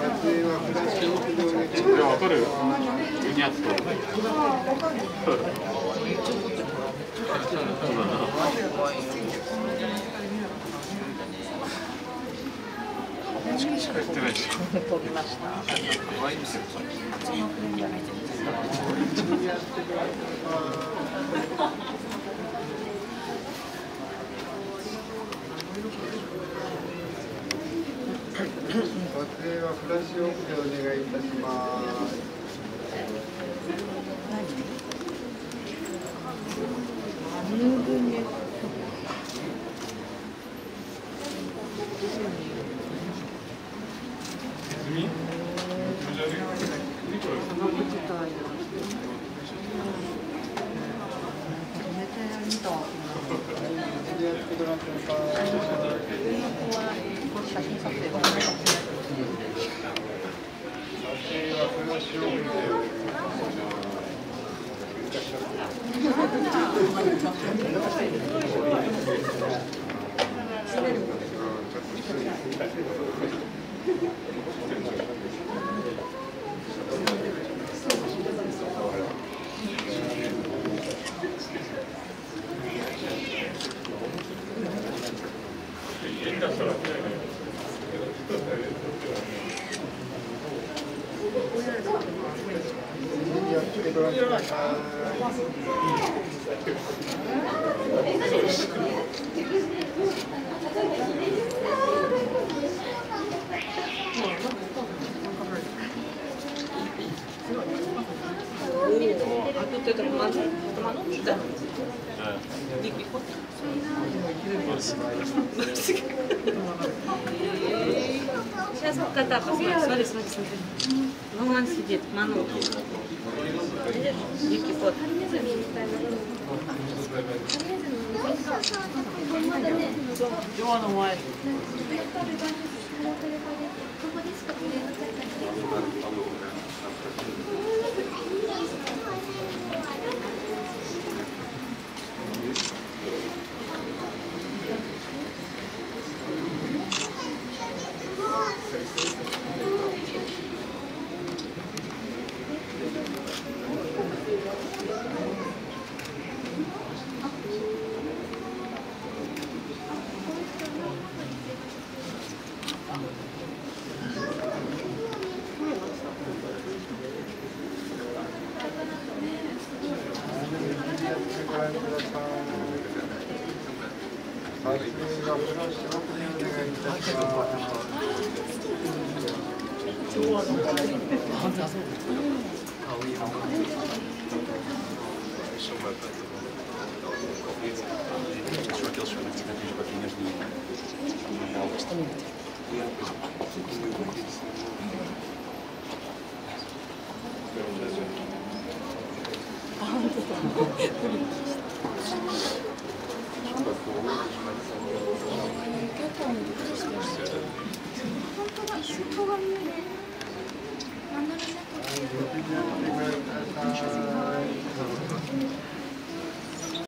わかる。ユニアツと。しか言ってないし。 飛びました。 撮影はフラッシュオフでお願いいたします。 写真撮影が撮影はフラッシュオフでお願い А тут это манут, да? Дикий кот. Сейчас вот кота посмотри, смотри, смотри, смотри. Ну он сидит, манут. Дикий кот. You wanna watch?